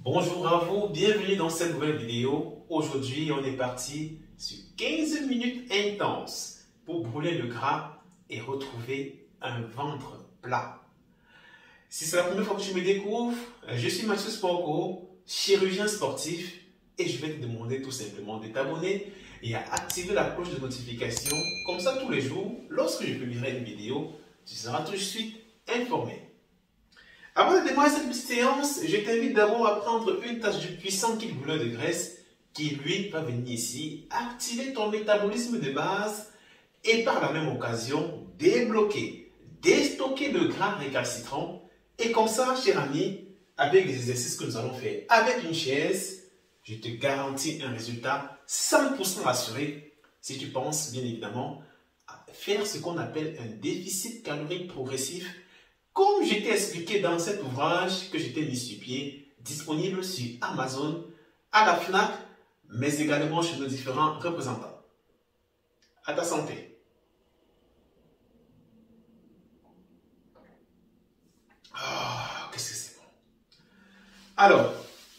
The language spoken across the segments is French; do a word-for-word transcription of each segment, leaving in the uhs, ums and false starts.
Bonjour à vous, bienvenue dans cette nouvelle vidéo. Aujourd'hui, on est parti sur quinze minutes intenses pour brûler le gras et retrouver un ventre plat. Si c'est la première fois que tu me découvres, je suis Mathieu Sportco, chirurgien sportif, et je vais te demander tout simplement de t'abonner et à activer la cloche de notification. Comme ça, tous les jours, lorsque je publierai une vidéo, tu seras tout de suite informé. Avant de démarrer cette petite séance, je t'invite d'abord à prendre une tasse du puissant kit brûleur de graisse qui, lui, va venir ici activer ton métabolisme de base et par la même occasion débloquer, déstocker le gras récalcitrant. Et comme ça, cher ami, avec les exercices que nous allons faire avec une chaise, je te garantis un résultat cent pour cent assuré si tu penses bien évidemment à faire ce qu'on appelle un déficit calorique progressif, comme je t'ai expliqué dans cet ouvrage que je t'ai mis sur pied, disponible sur Amazon, à la FNAC, mais également chez nos différents représentants. À ta santé. Ah, qu'est-ce que c'est bon. Alors,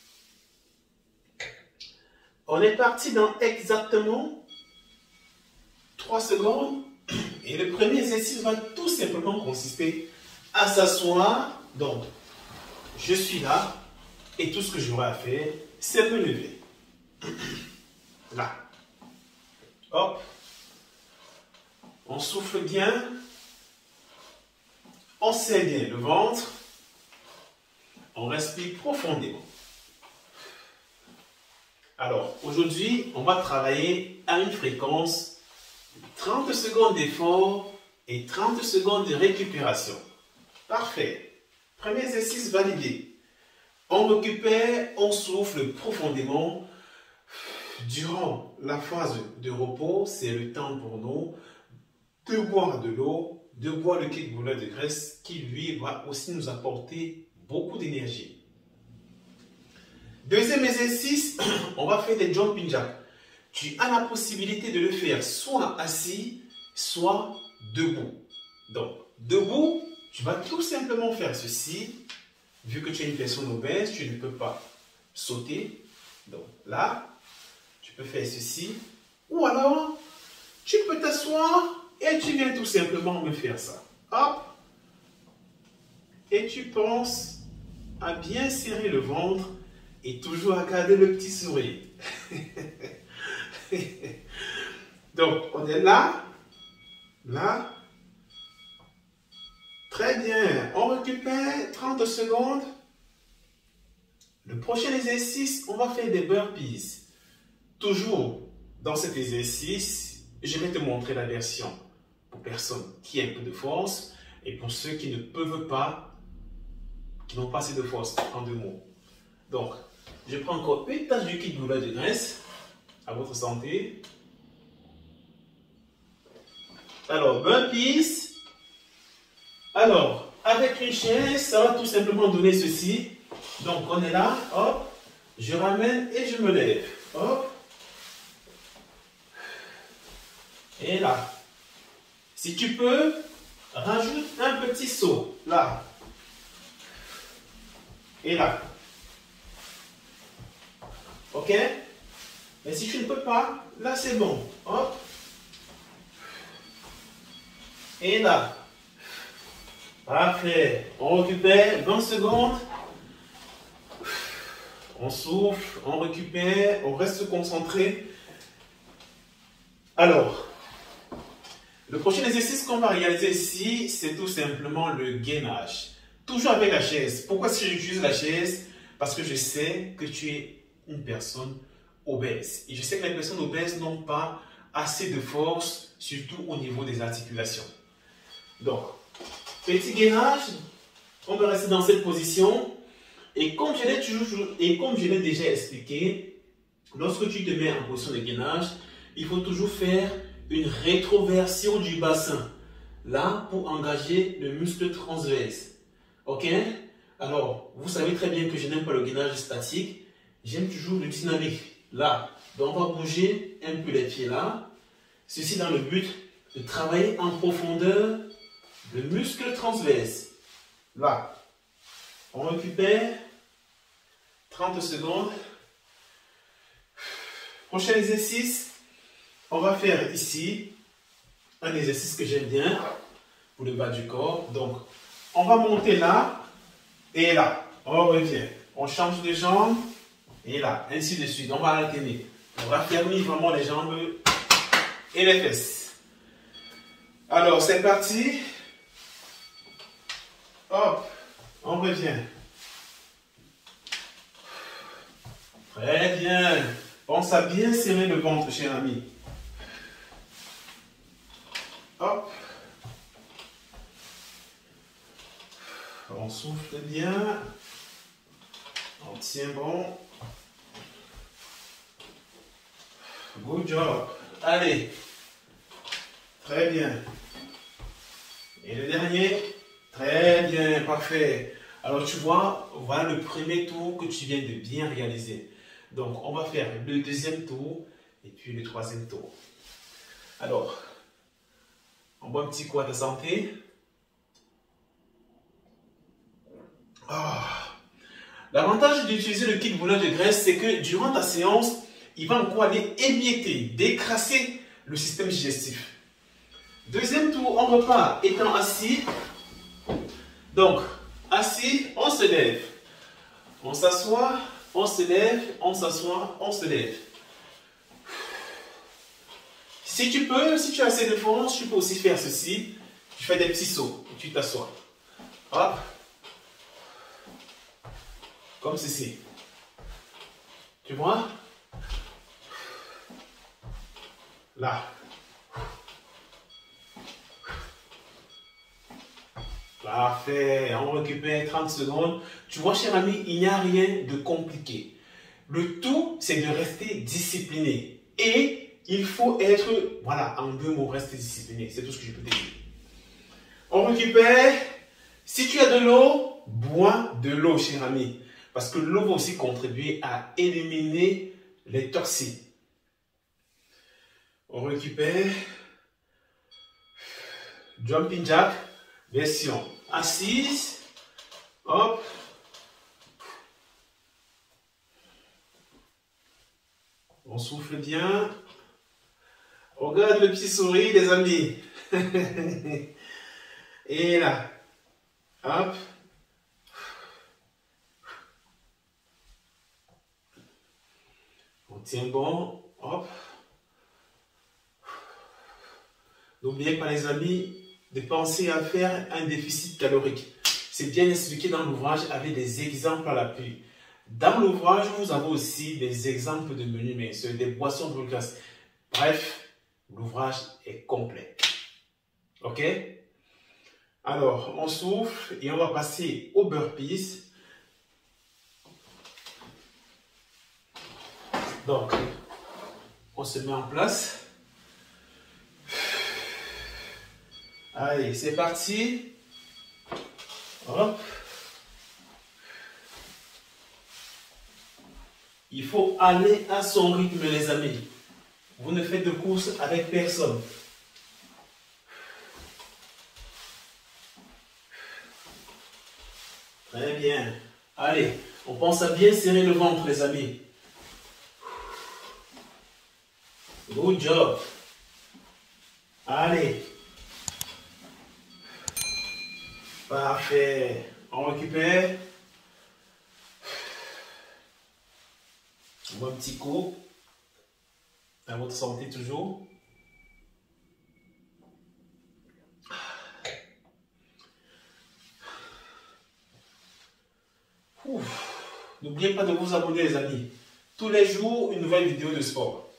on est parti dans exactement trois secondes. Et le premier exercice va tout simplement consister à s'asseoir. Donc, je suis là et tout ce que j'aurai à faire, c'est me lever. Là. Hop. On souffle bien. On serre bien le ventre. On respire profondément. Alors, aujourd'hui, on va travailler à une fréquence de trente secondes d'effort et trente secondes de récupération. Parfait. Premier exercice validé. On récupère, on souffle profondément. Durant la phase de repos, c'est le temps pour nous de boire de l'eau, de boire le kit brûleur de graisse qui, lui, va aussi nous apporter beaucoup d'énergie. Deuxième exercice, on va faire des jumping jacks. Tu as la possibilité de le faire soit assis, soit debout. Donc, debout, tu vas tout simplement faire ceci. Vu que tu es une personne obèse, tu ne peux pas sauter. Donc là, tu peux faire ceci. Ou alors, tu peux t'asseoir et tu viens tout simplement me faire ça. Hop. Et tu penses à bien serrer le ventre et toujours à garder le petit sourire. Donc, on est là, là. Très bien. On récupère trente secondes. Le prochain exercice, on va faire des burpees. Toujours dans cet exercice, je vais te montrer la version pour personnes qui ont un peu de force et pour ceux qui ne peuvent pas, qui n'ont pas assez de force, en deux mots. Donc, je prends encore une tasse du kit brûleur de graisse. À votre santé. Alors, burpees. Alors, avec une chaise, ça va tout simplement donner ceci. Donc, on est là, hop, je ramène et je me lève. Hop. Et là. Si tu peux, rajoute un petit saut. Là. Et là. Ok? Mais si tu ne peux pas, là c'est bon. Hop. Et là. Parfait. On récupère vingt secondes. On souffle, on récupère, on reste concentré. Alors, le prochain exercice qu'on va réaliser ici, c'est tout simplement le gainage. Toujours avec la chaise. Pourquoi si j'utilise la chaise? Parce que je sais que tu es une personne obèse. Et je sais que les personnes obèses n'ont pas assez de force, surtout au niveau des articulations. Donc, petit gainage, on va rester dans cette position. Et comme je l'ai toujours, et comme je l'ai déjà expliqué, lorsque tu te mets en position de gainage, il faut toujours faire une rétroversion du bassin. Là, pour engager le muscle transverse. Ok? Alors, vous savez très bien que je n'aime pas le gainage statique. J'aime toujours le dynamique. Là, donc on va bouger un peu les pieds là. Ceci dans le but de travailler en profondeur le muscle transverse. Là, on récupère trente secondes. Prochain exercice, on va faire ici un exercice que j'aime bien pour le bas du corps. Donc, on va monter là et là. On revient. On change de jambe et là, ainsi de suite. On va alterner. On raffermit vraiment les jambes et les fesses. Alors, c'est parti. Hop, on revient. Très bien. Pense à bien serrer le ventre, cher ami. Hop. On souffle bien. On tient bon. Good job. Allez. Très bien. Et le dernier. Très bien, parfait. Alors tu vois, voilà le premier tour que tu viens de bien réaliser. Donc on va faire le deuxième tour et puis le troisième tour. Alors, on boit un petit coup à ta santé. Ah. L'avantage d'utiliser le kit brûleur de graisse, c'est que durant ta séance, il va encore aller émietter, décrasser le système digestif. Deuxième tour, on repart étant assis. Donc, assis, on se lève. On s'assoit, on se lève, on s'assoit, on se lève. Si tu peux, si tu as assez de force, tu peux aussi faire ceci. Tu fais des petits sauts et tu t'assois. Hop. Comme ceci. Tu vois? Là. Parfait. On récupère trente secondes. Tu vois, cher ami, il n'y a rien de compliqué. Le tout, c'est de rester discipliné. Et il faut être, voilà, en deux mots, rester discipliné. C'est tout ce que je peux te dire. On récupère. Si tu as de l'eau, bois de l'eau, cher ami. Parce que l'eau va aussi contribuer à éliminer les toxines. On récupère. Jumping jack, version assise. Hop. On souffle bien. Regarde le petit sourire, les amis. Et là. Hop. On tient bon. Hop. N'oubliez pas, les amis, de penser à faire un déficit calorique. C'est bien expliqué dans l'ouvrage avec des exemples à l'appui. Dans l'ouvrage, nous avons aussi des exemples de menus, mais c'est des boissons de glace. Bref, l'ouvrage est complet. Ok? Alors, on souffle et on va passer au burpees. Donc, on se met en place. Allez, c'est parti. Hop. Il faut aller à son rythme, les amis. Vous ne faites de course avec personne. Très bien. Allez, on pense à bien serrer le ventre, les amis. Good job. Allez. Parfait. On récupère. On voit un petit coup. À votre santé toujours. N'oubliez pas de vous abonner, les amis. Tous les jours, une nouvelle vidéo de sport.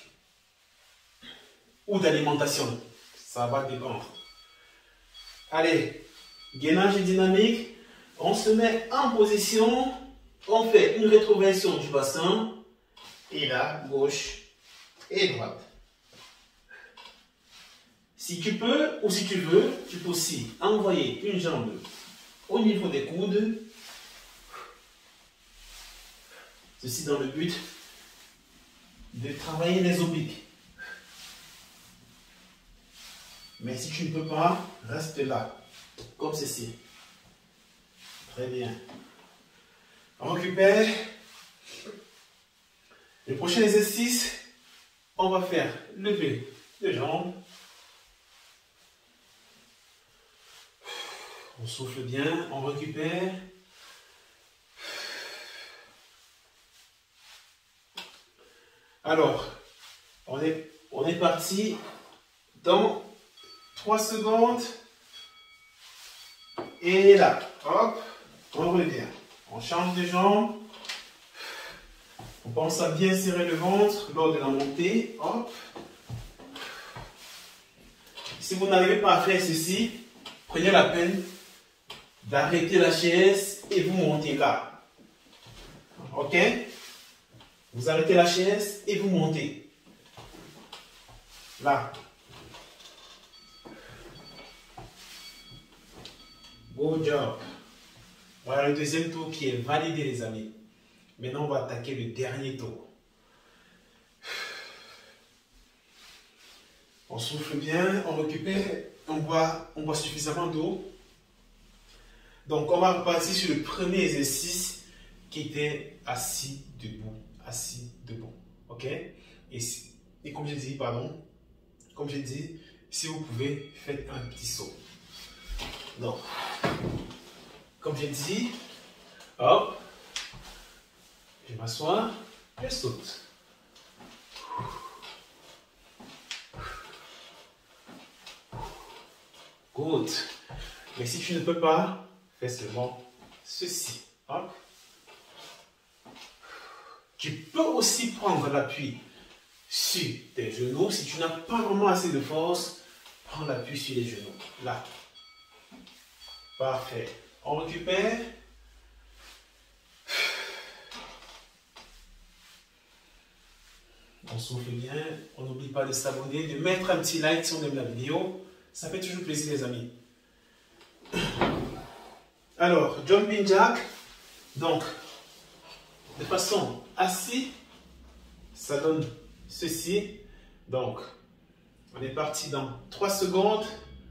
Ou d'alimentation. Ça va dépendre. Allez. Gainage dynamique. On se met en position. On fait une rétroversion du bassin. Et là, gauche et droite. Si tu peux ou si tu veux, tu peux aussi envoyer une jambe au niveau des coudes. Ceci dans le but de travailler les obliques. Mais si tu ne peux pas, reste là, comme ceci. Très bien. On récupère. Le prochain exercice, on va faire lever les jambes. On souffle bien, on récupère. Alors, on est, on est parti dans trois secondes. Et là, hop, on revient. On change de jambe. On pense à bien serrer le ventre lors de la montée. Hop. Si vous n'arrivez pas à faire ceci, prenez la peine d'arrêter la chaise et vous montez là. Ok? Vous arrêtez la chaise et vous montez. Là. Good job. Voilà le deuxième tour qui est validé, les amis. Maintenant, on va attaquer le dernier tour. On souffle bien, on récupère, on boit, on boit suffisamment d'eau. Donc, on va repartir sur le premier exercice qui était assis debout. Assis debout. Ok? Et, et comme j'ai dit, pardon, comme j'ai dit, si vous pouvez, faites un petit saut. Donc, comme j'ai dit, hop, je m'assois, je saute. Good. Mais si tu ne peux pas, fais seulement ceci. Hop. Tu peux aussi prendre l'appui sur tes genoux. Si tu n'as pas vraiment assez de force, prends l'appui sur les genoux. Là. Parfait. On récupère. On souffle bien. On n'oublie pas de s'abonner, de mettre un petit like si on aime la vidéo. Ça fait toujours plaisir, les amis. Alors, jumping jack. Donc, de façon assise, ça donne ceci. Donc, on est parti dans trois secondes.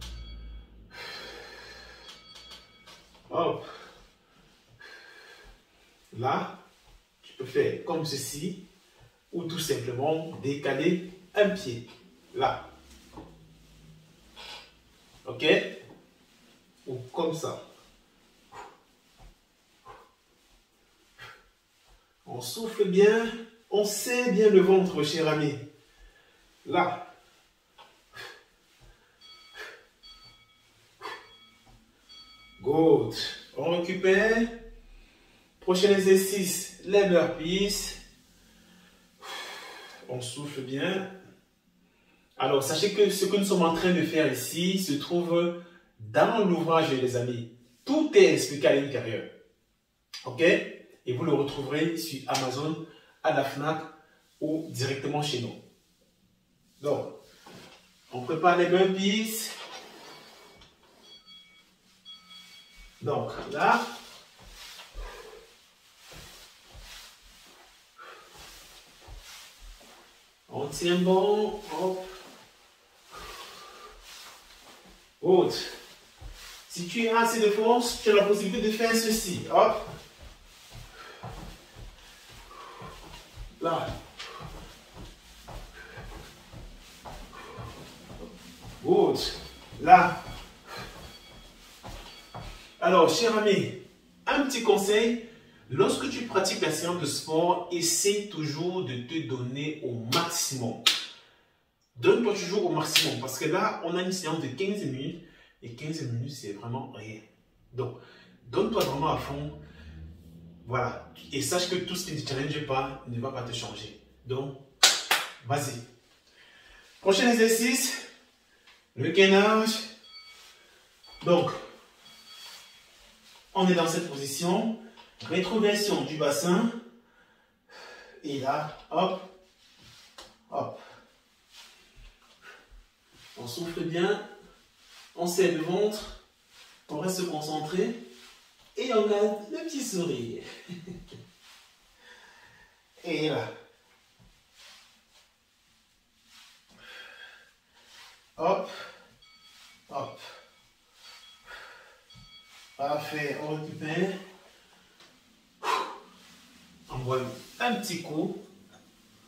Hop. Là, tu peux faire comme ceci ou tout simplement décaler un pied. Là. Ok? Ou comme ça. On souffle bien, on serre bien le ventre, cher ami. Là. Good. On récupère. Prochain exercice, les burpees. On souffle bien. Alors, sachez que ce que nous sommes en train de faire ici se trouve dans l'ouvrage, les amis. Tout est expliqué à l'intérieur. Ok? Et vous le retrouverez sur Amazon, à la FNAC ou directement chez nous. Donc, on prépare les burpees. Donc, là. On tient bon. Hop. Good. Si tu as assez de force, tu as la possibilité de faire ceci. Hop. Là. Good. Là. Alors, cher ami, un petit conseil. Lorsque tu pratiques la séance de sport, essaie toujours de te donner au maximum. Donne-toi toujours au maximum. Parce que là, on a une séance de quinze minutes. Et quinze minutes, c'est vraiment rien. Donc, donne-toi vraiment à fond. Voilà. Et sache que tout ce qui ne te challenge pas ne va pas te changer. Donc, vas-y. Prochain exercice. Le gainage. Donc, on est dans cette position. Rétroversion du bassin. Et là, hop, hop. On souffle bien. On serre le ventre. On reste concentré. Et on garde le petit sourire. Et là. Hop, hop. Parfait, on récupère. On boit un petit coup.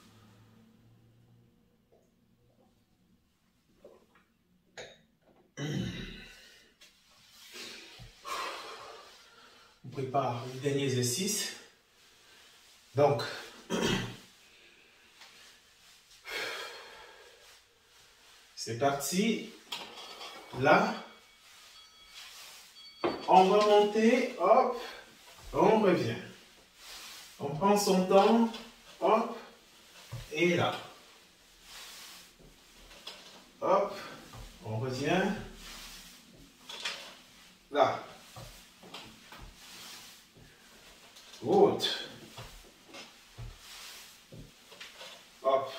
dernier exercice. Donc, c'est parti. Là, on va monter, hop, on revient. On prend son temps, hop, et là. Hop, on revient. Là. Haute. Hop.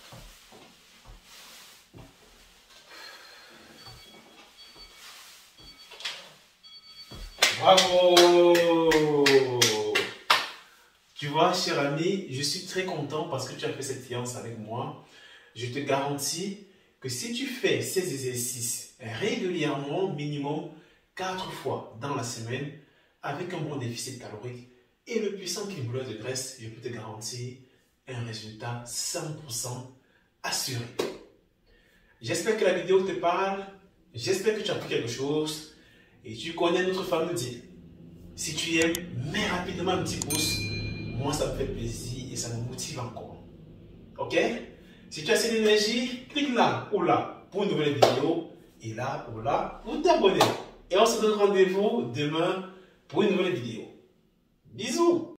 Bravo! Tu vois, cher ami, je suis très content parce que tu as fait cette séance avec moi. Je te garantis que si tu fais ces exercices régulièrement, minimum quatre fois dans la semaine, avec un bon déficit calorique et le puissant brûleur de graisse, je peux te garantir un résultat cent pour cent assuré. J'espère que la vidéo te parle, j'espère que tu as appris quelque chose et tu connais notre fameux deal. Si tu aimes, mets rapidement un petit pouce, moi ça me fait plaisir et ça me motive encore. Ok? Si tu as assez d'énergie, clique là ou là pour une nouvelle vidéo et là ou là pour t'abonner. Et on se donne rendez-vous demain pour une nouvelle vidéo. Bisous!